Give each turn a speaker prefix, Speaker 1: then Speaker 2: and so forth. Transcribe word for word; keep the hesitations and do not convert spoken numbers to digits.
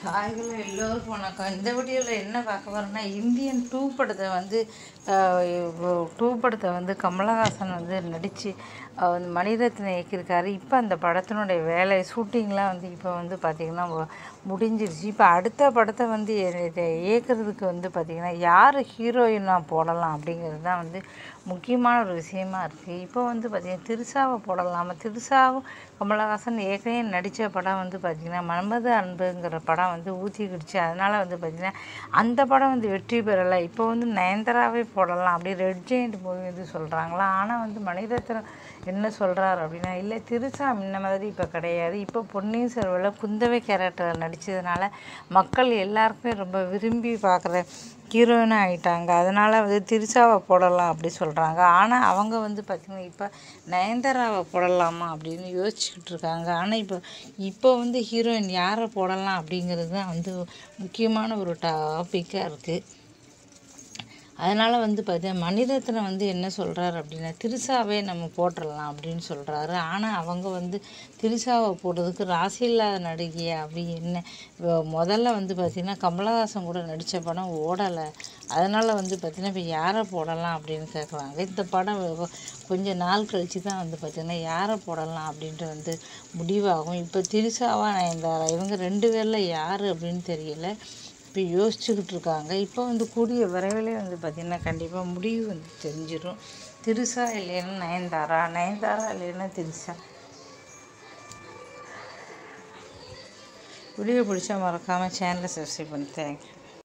Speaker 1: ஹாய்களோ எல்லோருக்கும் வணக்கம். இந்த வீடியோவில் என்ன பார்க்க போகிறோன்னா, இந்தியன் டூ படத்தை வந்து டூ படத்தை வந்து கமலஹாசன் வந்து நடித்து வந்து மணிரத்னம் இயக்கியிருக்காரு. இப்போ அந்த படத்தினுடைய வேலை ஷூட்டிங்லாம் வந்து இப்போ வந்து பார்த்திங்கன்னா முடிஞ்சிருச்சு. இப்போ அடுத்த படத்தை வந்து இயக்கிறதுக்கு வந்து பார்த்திங்கன்னா யார் ஹீரோயினாக போடலாம் அப்படிங்கிறது தான் வந்து முக்கியமான ஒரு விஷயமா இருக்குது. இப்போ வந்து பார்த்திங்கன்னா திரிஷாவை போடலாமா? திரிஷாவும் கமலஹாசன் ஏற்கனவே நடித்த படம் வந்து பார்த்திங்கன்னா மன்மத அன்புங்கிற படம் வந்து ஊற்றிக்கிடுச்சு. அதனால் வந்து பார்த்திங்கன்னா அந்த படம் வந்து வெற்றி பெறலை. இப்போ வந்து நயன்தாராவே போடலாம் அப்படி ரெட் ஜெயிண்ட் மூவி வந்து சொல்கிறாங்களா. ஆனால் வந்து மணிரத்னம் என்ன சொல்கிறார் அப்படின்னா, இல்லை திரிஷா முன்ன மாதிரி இப்போ கிடையாது. இப்போ பொன்னியின் செல்வனில் குந்தவை கேரக்டர் நடித்ததுனால மக்கள் எல்லாருக்குமே ரொம்ப விரும்பி பார்க்குற ஹீரோயினாக ஆகிட்டாங்க. அதனால் வந்து திரிஷாவை போடலாம் அப்படி சொல்கிறாங்க. ஆனால் அவங்க வந்து பார்த்திங்கன்னா இப்போ நயன்தாராவை போடலாமா அப்படின்னு யோசிச்சுக்கிட்டு இருக்காங்க. ஆனால் இப்போ இப்போ வந்து ஹீரோயின் யாரை போடலாம் அப்படிங்கிறது தான் வந்து முக்கியமான ஒரு டாப்பிக்காக இருக்குது. அதனால் வந்து பார்த்தீங்கன்னா மணிரத்னம் வந்து என்ன சொல்கிறார் அப்படின்னா, திரிஷாவே நம்ம போட்டுடலாம் அப்படின்னு சொல்கிறாரு. ஆனால் அவங்க வந்து திரிஷாவை போடுறதுக்கு ராசி இல்லாத நடிகையா அப்படி என்ன முதல்ல வந்து பார்த்திங்கன்னா கமலஹாசன் கூட நடித்த படம் ஓடலை. அதனால் வந்து பார்த்திங்கன்னா இப்போ யாரை போடலாம் அப்படின்னு கேட்குறாங்க. இந்த படம் கொஞ்சம் நாள் கழித்து தான் வந்து பார்த்திங்கன்னா யாரை போடலாம் அப்படின்ட்டு வந்து முடிவாகும். இப்போ திரிஷாவா நயன்தாரா இவங்க ரெண்டு பேரில் யார் அப்படின்னு தெரியல. இப்போ யோசிச்சுக்கிட்டு இருக்காங்க. இப்போ வந்து கூடிய விரைவிலே வந்து பார்த்திங்கன்னா கண்டிப்பாக முடிவு வந்து தெரிஞ்சிடும். திரிஷா இல்லைன்னா நயன்தாரா, நயன்தாரா இல்லைன்னா திரிஷா. வீடியோ பிடிச்சா மறக்காமல் சேனலை சப்ஸ்கிரைப் பண்ணி தேங்க்யூ.